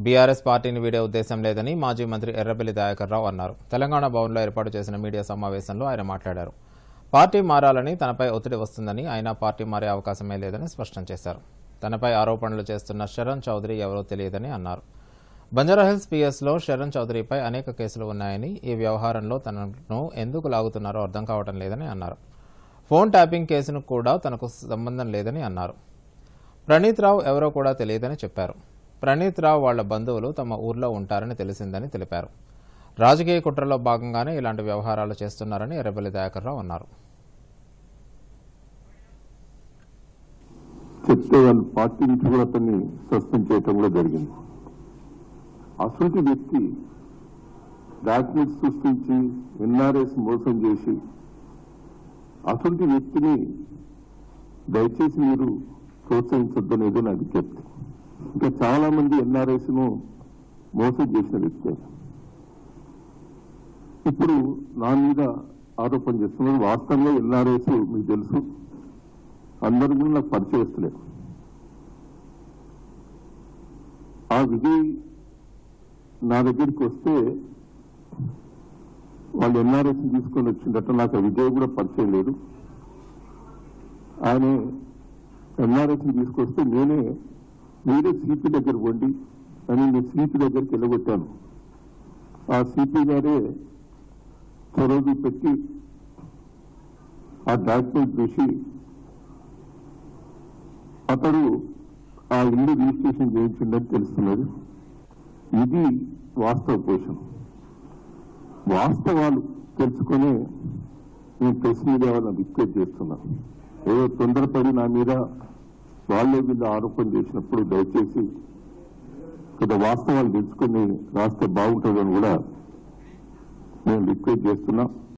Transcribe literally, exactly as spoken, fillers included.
BRS పార్టీని వీడే ఉద్దేశం లేదని మాజీ మంత్రి ఎర్రబెల్లి దయాకర్ రావు అన్నారు. తెలంగాణ భవన్లో ఏర్పాటు చేసిన మీడియా సమావేశంలో ఆయన మాట్లాడారు. పార్టీ మారాలని తనపై ఒత్తిడి వస్తుందని, అయినా పార్టీ మారే అవకాశమే లేదని స్పష్టం చేశారు. తనపై ఆరోపణలు చేస్తున్న శరణ్ చౌదరి ఎవరో తెలియదని అన్నారు. బంజారాహిల్స్ పీఎస్లో శరణ్ చౌదరిపై అనేక కేసులు ఉన్నాయని, ఈ వ్యవహారంలో తనను ఎందుకు లాగుతున్నారో అర్థం కావడం లేదని అన్నారు. ఫోన్ ట్యాపింగ్ కేసును కూడా తనకు సంబంధం లేదని అన్నారు. ప్రణీత్ రావు ఎవరో కూడా తెలియదని చెప్పారు. ప్రణీత్ రావు వాళ్ల బంధువులు తమ ఊర్లో ఉంటారని తెలిసిందని తెలిపారు. రాజకీయ కుట్రలో భాగంగానే ఇలాంటి వ్యవహారాలు చేస్తున్నారని ఎర్రబెల్లి దయాకర్ రావు అన్నారు. చెప్తే వాళ్ళు పార్టీ నుంచి కూడా అతన్ని సస్పెండ్ చేయటం కూడా జరిగింది. అసలు వ్యక్తి డాక్యుమెంట్స్ సృష్టించి ఎన్ఆర్ఎస్ మోసం చేసి అసలు వ్యక్తిని దయచేసి మీరు ప్రోత్సహించొద్దనేది నా విజ్ఞప్తి. ఇంకా చాలా మంది ఎన్ఆర్ఎస్ ను మోసం చేసిన వ్యక్తి ఇప్పుడు నా మీద ఆరోపణ చేస్తున్నారు. వాస్తవంగా ఎన్ఆర్ఎస్ మీకు తెలుసు, అందరూ కూడా నాకు పరిచయస్తులే. ఆ విజయ్ నా దగ్గరికి వస్తే వాళ్ళు ఎన్ఆర్ఎస్ తీసుకొని వచ్చిందట. నాకు ఆ విజయ్ కూడా పరిచయం లేదు. ఆయన ఎన్ఆర్ఎస్ తీసుకొస్తే నేనే మీరే సిపి దగ్గర పోండి అని నేను సిపి దగ్గరికి వెళ్ళగొట్టాను. ఆ సిపి గారే చొరవ పెట్టి ఆ డాక్యుమెంట్ చూసి అతడు ఆ ఇల్లు రిజిస్ట్రేషన్ చేయించిందని తెలుస్తున్నది. ఇది వాస్తవ పోషణ. వాస్తవాలు తెలుసుకుని నేను ప్రెస్ మీడియా వాళ్ళని రిక్వెస్ట్ చేస్తున్నాను. ఏదో తొందరపడి నా మీద వాళ్ళే వీళ్ళు ఆరోపణ చేసినప్పుడు దయచేసి కొంత వాస్తవాలు తెలుసుకుని రాస్తే బాగుంటుందని కూడా నేను రిక్వెస్ట్ చేస్తున్నా.